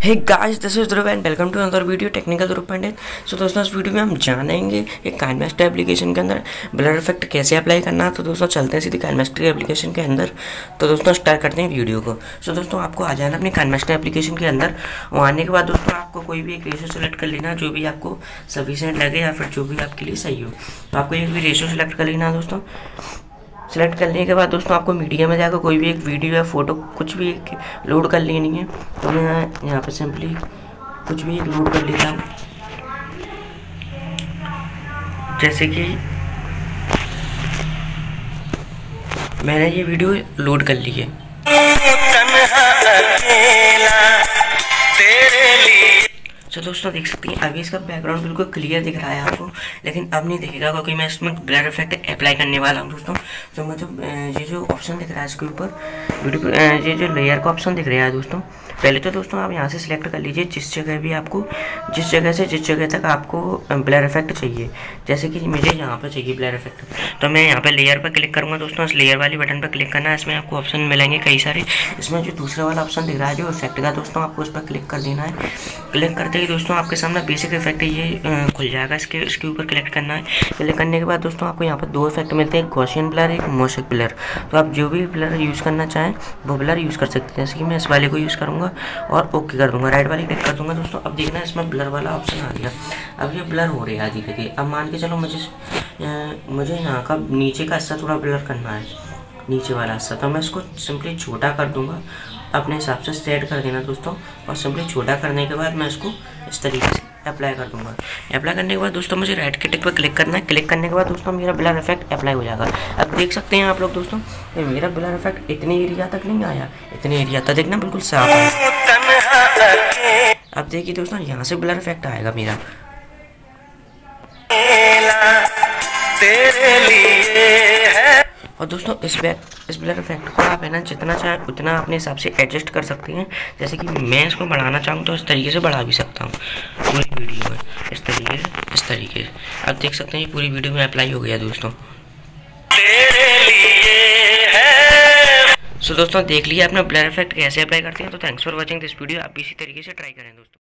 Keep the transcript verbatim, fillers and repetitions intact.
Hey guys, this is Dhruv and welcome to another video technical Dhruv Pandit. So दोस्तों, इस video में हम जानेंगे एक काइनमेस्टर एप्लीकेशन के अंदर ब्लर इफेक्ट कैसे अप्लाई करना है। तो दोस्तों चलते हैं सीधे काइनमेस्टर एप्लीकेशन के अंदर। तो दोस्तों स्टार्ट करते हैं वीडियो को। सो दोस्तों आपको आ जाना अपने काइनमेस्टर एप्लीकेशन के अंदर। और आने के बाद दोस्तों आपको कोई भी एक रेशो सेलेक्ट कर लेना जो भी आपको सफिशिएंट लगे या फिर जो भी आपके लिए सही हो। तो आपको एक भी रेशो सेलेक्ट कर लेना दोस्तों। सेलेक्ट करने के बाद दोस्तों आपको मीडिया में जाकर कोई भी एक वीडियो या फोटो कुछ भी एक लोड कर लेनी है। तो मैं यहाँ पे सिंपली कुछ भी एक लोड कर लेता हूँ, जैसे कि मैंने ये वीडियो लोड कर ली है। तो दोस्तों देख सकते हैं अभी इसका बैकग्राउंड बिल्कुल क्लियर दिख रहा है आपको, लेकिन अब नहीं दिखेगा क्योंकि मैं इसमें ब्लर इफेक्ट अप्लाई करने वाला हूँ दोस्तों। तो मैं जो ये जो ऑप्शन दिख रहा है इसके ऊपर वीडियो, ये जो लेयर का ऑप्शन दिख रहा है दोस्तों, पहले तो दोस्तों आप यहाँ से सिलेक्ट कर लीजिए जिस जगह भी आपको जिस जगह से जिस जगह तक आपको ब्लर इफेक्ट चाहिए। जैसे कि मुझे यहाँ पर चाहिए ब्लर इफेक्ट, तो मैं यहाँ पर लेयर पर क्लिक करूँगा दोस्तों। इस लेयर वाली बटन पर क्लिक करना है। इसमें आपको ऑप्शन मिलेंगे कई सारे। इसमें जो दूसरा वाला ऑप्शन दिख रहा है जो इफेक्ट का दोस्तों, आपको उस पर क्लिक कर देना है। क्लिक करते ही दोस्तों आपके सामने बेसिक इफेक्ट ये खुल जाएगा। इसके इसके ऊपर क्लिक करना है। क्लिक करने के बाद दोस्तों आपको यहाँ पर दो इफेक्ट मिलते हैं, एक गॉसियन ब्लर, एक मोशक ब्लर। तो आप जो भी ब्लर यूज़ करना चाहें वो ब्लर यूज़ कर सकते हैं। जैसे कि मैं इस वाले को यूज़ करूँगा और ओके कर दूँगा, राइट वाले क्लिक कर दूँगा दोस्तों। अब देखना इसमें ब्लर वाला ऑप्शन आ गया। अब ये ब्लर हो रहा है धीरे धीरे। अब मान के चलो मुझे मुझे यहाँ का नीचे का हिस्सा थोड़ा ब्लर करना है, नीचे वाला हिस्सा। तो मैं इसको सिंपली छोटा कर दूँगा, अपने हिसाब से सेट कर देना दोस्तों। और सिंपली छोटा करने के बाद मैं इसको इस तरीके से अप्लाई कर दूंगा। अप्लाई करने के बाद दोस्तों मुझे राइट के टिक पर क्लिक करना है। क्लिक करने के बाद दोस्तों मेरा ब्लर इफेक्ट अप्लाई हो जाएगा। अब देख सकते हैं आप लोग दोस्तों, तो मेरा ब्लर इफेक्ट इतने एरिया तक नहीं आया, इतने एरिया तक देखना बिल्कुल साफ है। अब देखिए दोस्तों यहाँ से ब्लर इफेक्ट आएगा मेरा। और दोस्तों इस बैक इस ब्लर इफेक्ट को आप है ना जितना चाहें उतना अपने हिसाब से एडजस्ट कर सकते हैं। जैसे कि मैं इसको बढ़ाना चाहूँ तो इस तरीके से बढ़ा भी सकता हूँ पूरी वीडियो में, इस तरीके से इस तरीके से। आप देख सकते हैं ये पूरी वीडियो में अप्लाई हो गया दोस्तों। सो दोस्तों देख लिया आपने ब्लर इफेक्ट कैसे अप्लाई करते हैं। तो thanks for watching this video. आप भी इसी तरीके से ट्राई करें दोस्तों।